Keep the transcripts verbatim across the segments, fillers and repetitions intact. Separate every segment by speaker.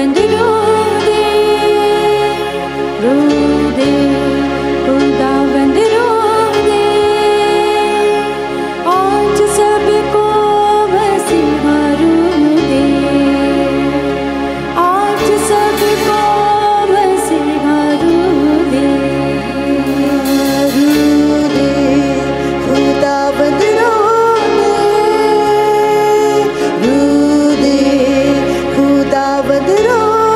Speaker 1: खुदावंद रो दे, रो दे, खुदावंद रो दे, आज सबको मसीहा रो दे, आज सबको मसीहा रो दे, रो दे, खुदावंद रो दे, रो दे, खुदावंद रो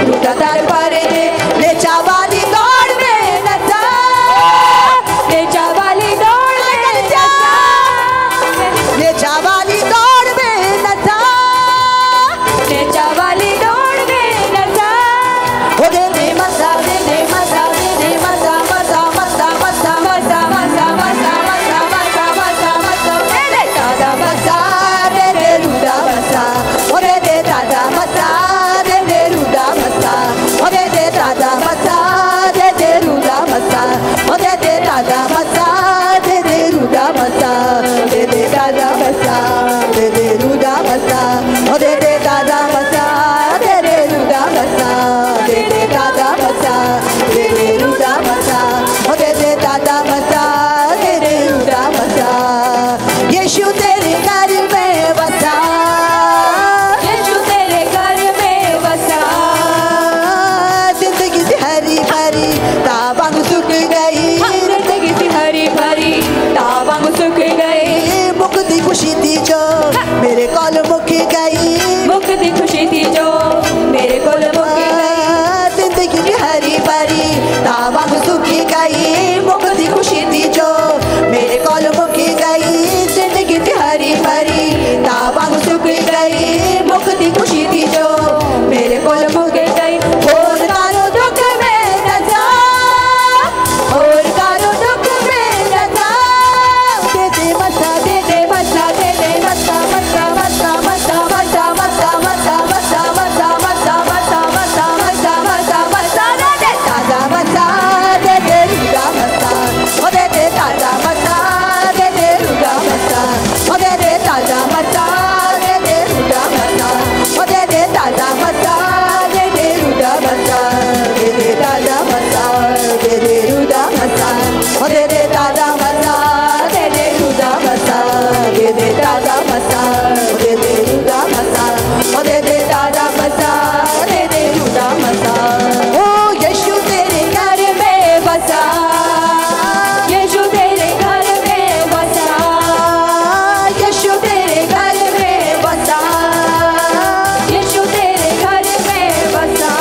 Speaker 1: रूठा दरबार दे नेचा वाली दौड़ में नचा नेचा वाली दौड़ में नचा नेचा वाली दौड़ में नचा नेचा वाली दौड़ में नचा ओ दे दे मजा दे दे मजा दे दे मजा मजा मजा मजा मजा मजा मजा मजा मजा मजा मजा दे दे दादा मजा दे दे रूदा मजा ओ दे दे दादा मजा दे दे रूदा मजा ओ दे दे दादा मजा दे दे रूदा मजा ओ दे दे दादा मजा दे दे रूदा मजा दे दे दादा मजा दे दे रूदा मजा ओ दे दे दादा मजा दे दे रूदा मजा दे दे दादा मजा दे दे रूदा मजा ओ दे दे दादा मजा दे दे रूदा मजा यीशु तेरे घर में बसा यीशु तेरे घर में बसा जिंदगी सी हरी भरी ताबंग सुख गई जिंदगी सी हरी भरी ताबंग सुख गई मुक्ति खुशी थी जो मेरे कोल मुक्की गई मुक्ति खुशी थी जो मेरे कोल मुक्की गई जिंदगी सी हरी भरी ताबंग सुखी गई मुक्ति खुशी थी जो मेरे कोल मुक्की गई जिंदगी सी हरी भरी ताबंग सुखी गई मुक्ति खुशी थी जो मेरे कोल मुक्की गई और कारो दुख में न जा और कारो दुख में न जा दे दे मसा दे दे मसा दे दे मसा मसा मसा मसा मसा मसा मसा मसा मसा मसा मसा मसा मसा मसा मसा दे दे ताजा मसा दे दे रूदा मसा ओ दे दे ताजा मसा दे दे रूदा मसा ओ दे दे ताजा मसा दे दे रूदा मसा ओ दे दे ताजा मसा दे दे रूदा मसा दे दे ताजा मसा दे दे रूदा मसा ओ दे दे ताजा मसा दे दे रूदा मसा दे दे ताजा मसा दे दे रूदा मसा ओ दे दे ताजा मसा दे दे रूदा मसा ओ यीशु तेरे घर में बसा यीशु तेरे घर में बसा यीशु तेरे घर में बसा यीशु तेरे घर में बसा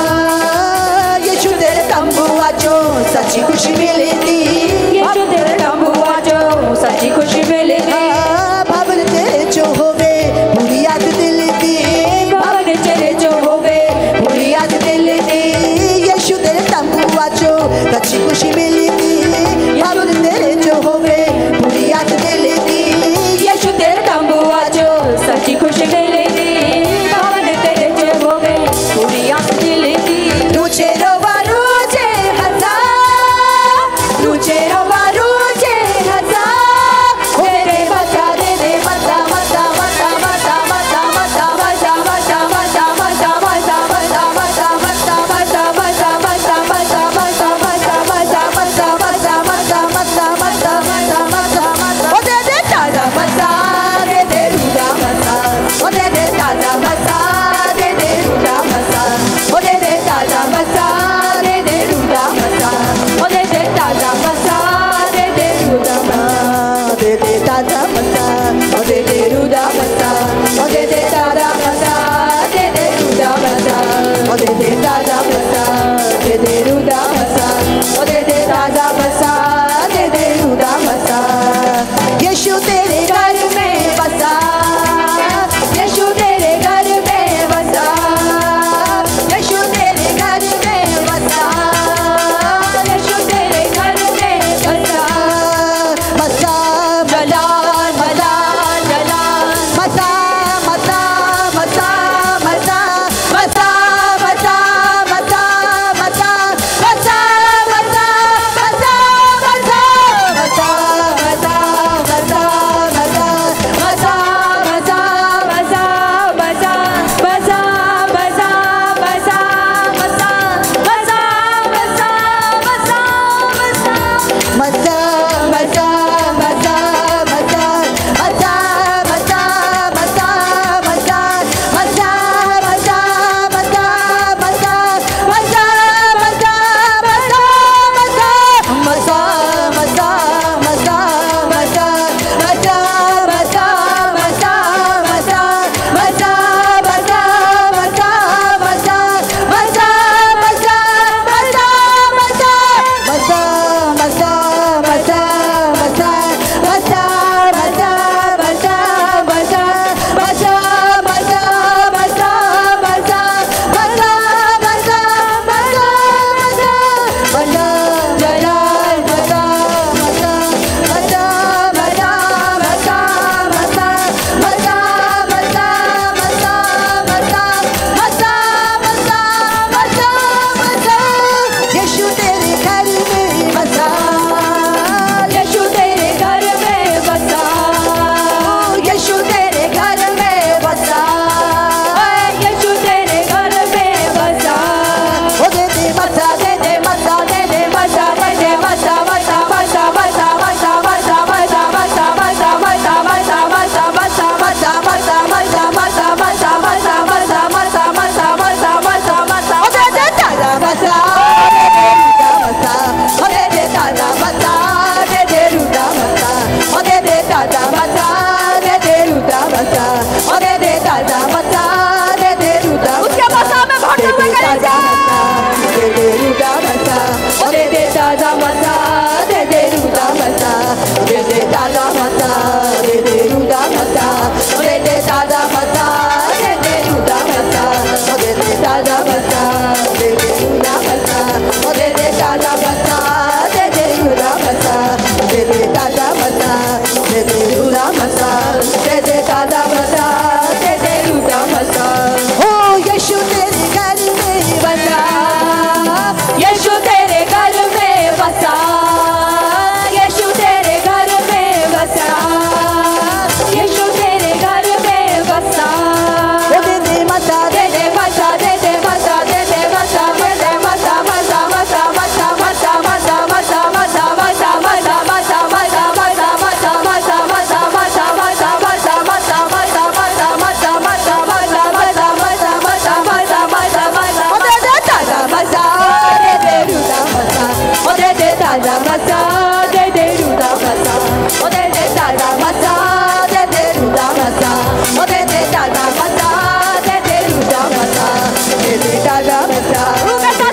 Speaker 1: यीशु तेरे तंबू आजो सच्ची खुशी मिलेगी यीशु तेरे तंबू आजो सच्ची खुशी मिलेगी भवन तेरे जो होवे पूरी याद दिल दी भवन तेरे जो होवे पूरी याद दिल दी यीशु तेरे तंबू आजो सच्ची खुशी मिलेगी भवन तेरे जो होवे पूरी याद दिल दी यीशु तेरे तंबू आजो सच्ची खुशी मिलेगी भवन तेरे जो होवे पूरी याद दिल दी तुझे रोवा रुझे हंसा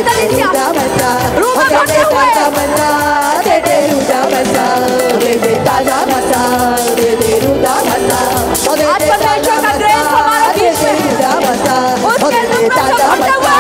Speaker 2: delizia.
Speaker 1: Rumba
Speaker 2: forte आज परमेश्वर का ग्रेस हमारे बीच में है। उसके दुख में से भरता हुआ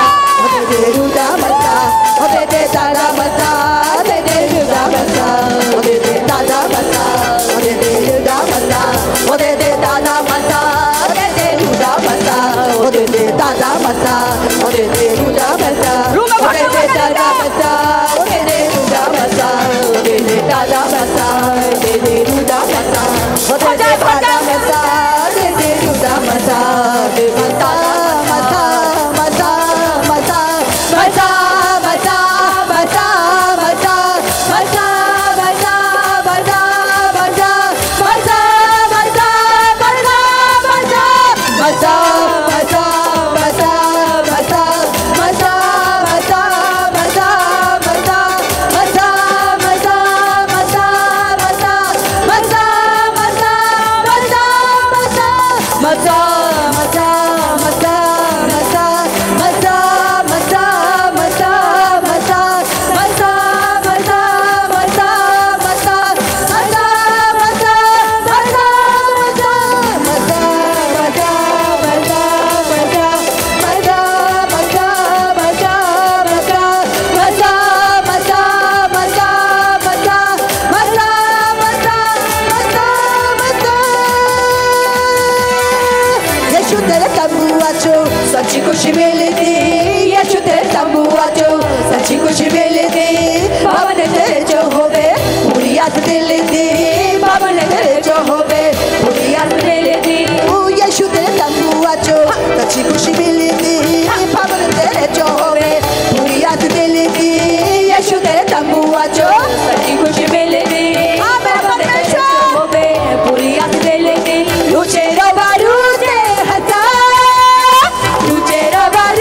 Speaker 2: सच्ची खुशी मिलती, यीशु तेरे तंबुआ जो सच्ची खुशी मिलती, बाबा ने तेरे जो होवे पूरी आस दिल दी, बाबा ने तेरे जो होवे पूरी आस दिल दी, ओ यीशु तेरे तंबुआ जो सच्ची खुशी मिलती, बाबा ने तेरे जो होवे पूरी आस दिल दी, यीशु तेरे तंबुआ जो सच्ची खुशी मिलती, बाबा ने तेरे जो होवे पूरी आस दिल दी, लुचे रो बारूदे हटा Luchero baru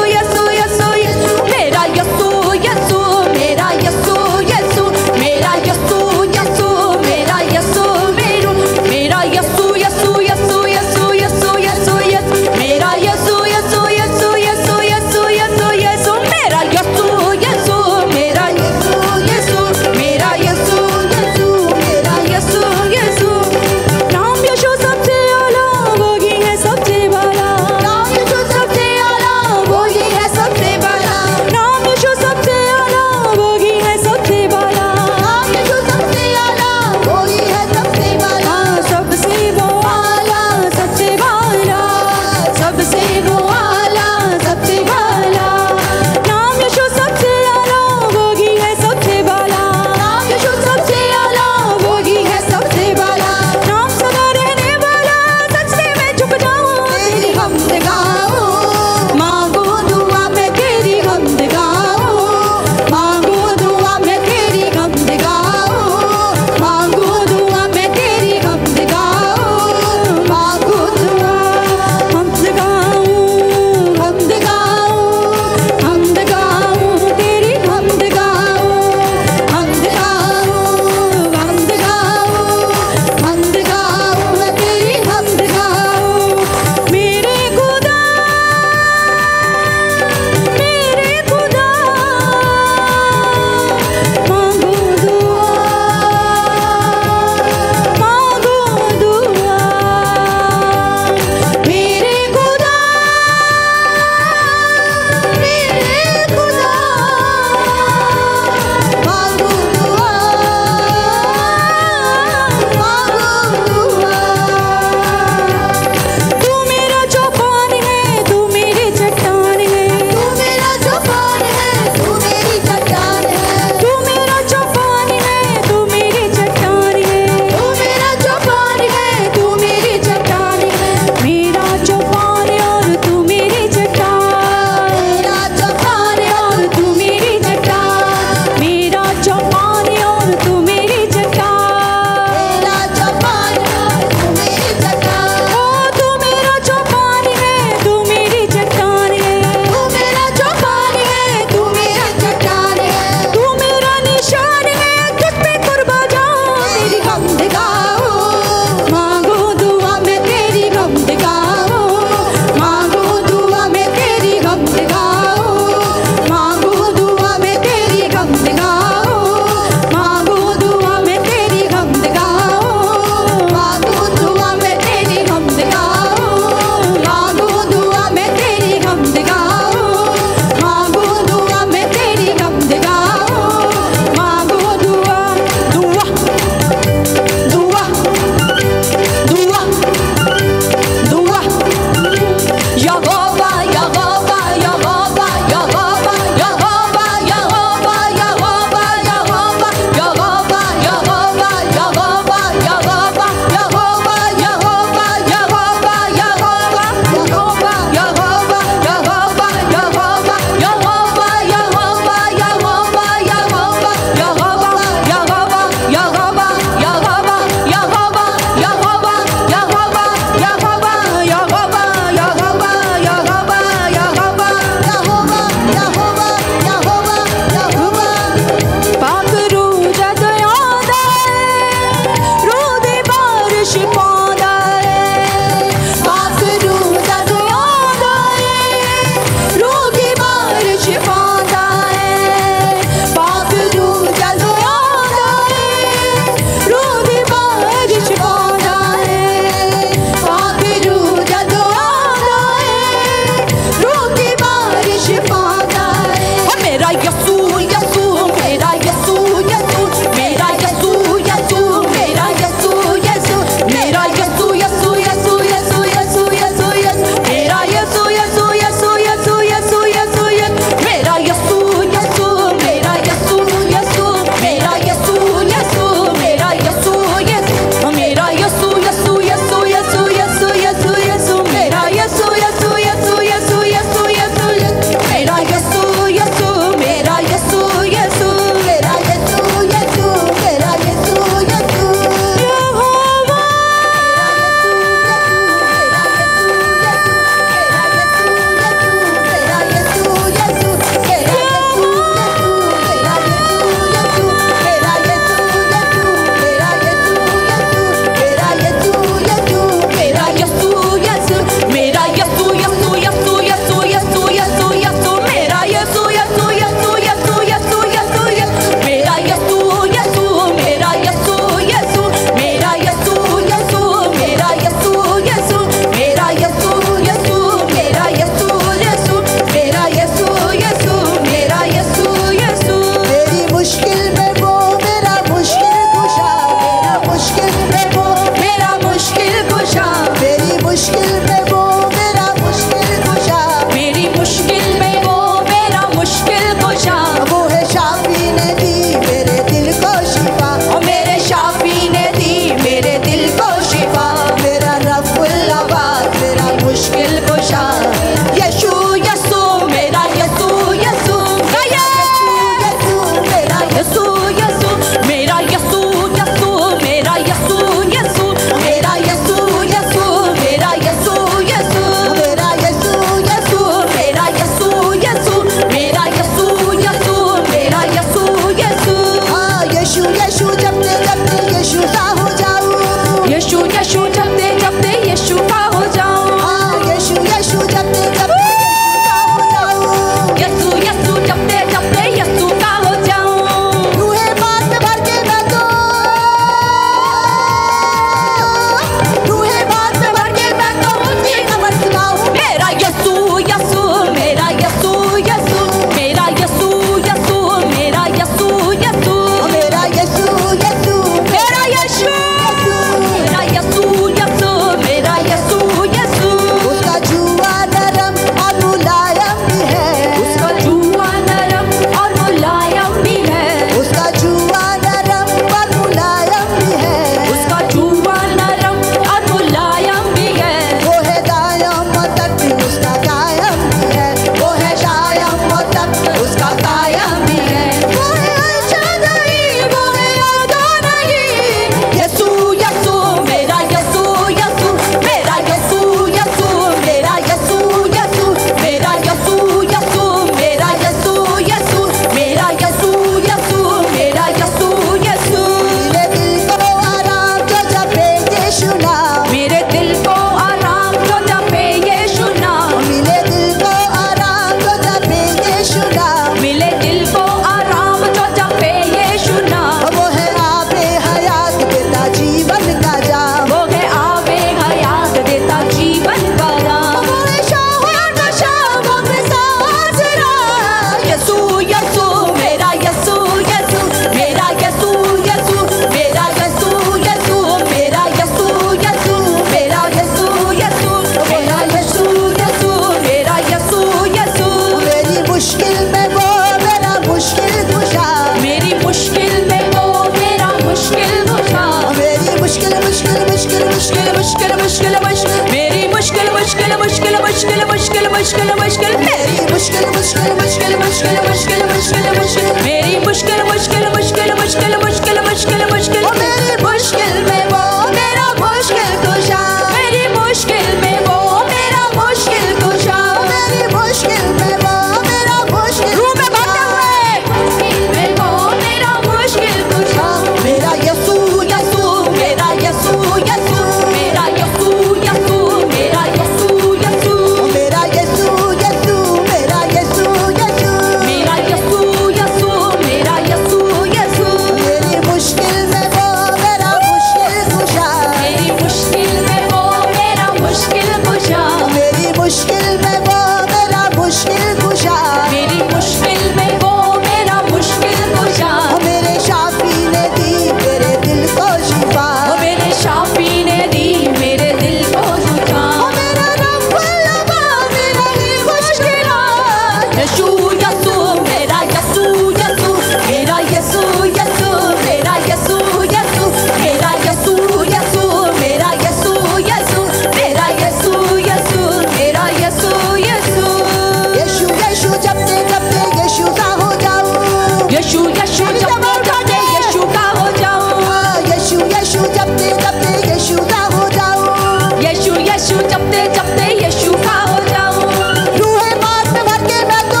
Speaker 2: मुश्किल मुश्किल मुश्किल मुश्किल मुश्किल
Speaker 1: मेरी मुश्किल मुश्किल मुश्किल मुश्किल मुश्किल मुश्किल मुश्किल
Speaker 2: मेरी मुश्किल मुश्किल मुश्किल मुश्किल मुश्किल मुश्किल मुश्किल
Speaker 1: ओ मेरी मुश्किल में वो मेरा मुश्किल कुशा
Speaker 2: मेरी मुश्किल में वो मेरा मुश्किल कुशा
Speaker 1: मेरी मुश्किल में वो मेरा मुश्किल
Speaker 2: रूह में भरते हुए मुश्किल में वो मेरा मुश्किल कुशा
Speaker 1: मेरा यसू यसू
Speaker 2: मेरा यसू यसू मेरा यसू यसू मेरा यसू यसू
Speaker 1: मेरा यसू यसू मेरा यसू यसू
Speaker 2: मेरा यसू यसू मेरा यसू यसू
Speaker 1: मेरी मुश्किल में वो मेरा मुश्किल कुशा
Speaker 2: मेरी मुश्किल में वो मेरा मुश्किल कुशा
Speaker 1: मेरी मुश्किल में वो मेरा मुश्किल कुशा
Speaker 2: मेरी मुश्किल में वो मेरा मुश्किल कुशा
Speaker 1: मेरे शाफी ने दी मेरे दिल को शिफा
Speaker 2: ओ मेरे शाफी ने दी मेरे दिल को सुझा
Speaker 1: मेरा रब लबा मेरी मुश्किलात
Speaker 2: यीशु यीशु मेरा यीशु यीशु मेरा यीशु यीशु मेरा यीशु यीशु मेरा यीशु यीशु मेरा यीशु यीशु मेरा यीशु यीशु मेरा यीशु यीशु
Speaker 1: यीशु यीशु जपते जपते यीशु का हो जाऊं
Speaker 2: यीशु यीशु जपते जपते यीशु का हो जाऊं
Speaker 1: यीशु यीशु जपते जपते यीशु का हो जाऊं
Speaker 2: यीशु यीशु जपते जपते यीशु का हो जाऊं
Speaker 1: रूहे मार में भर के मैं तो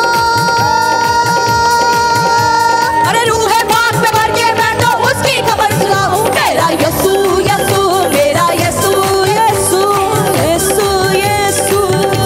Speaker 2: अरे रूह है बात में भर के मैं तो उसकी खबर सुनाऊं मेरा यीशु यीशु मेरा यीशु यीशु यीशु यीशु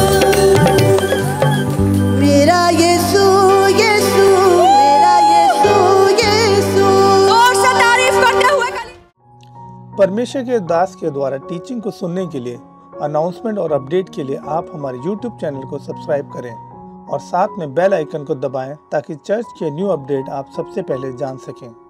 Speaker 1: मेरा यीशु यीशु मेरा यीशु यीशु
Speaker 2: जोर से तारीफ करते हुए
Speaker 3: परमेश्वर के दास के द्वारा टीचिंग को सुनने के लिए, अनाउंसमेंट और अपडेट के लिए आप हमारे यूट्यूब चैनल को सब्सक्राइब करें और साथ में बेल आइकन को दबाएं ताकि चर्च के न्यू अपडेट आप सबसे पहले जान सकें।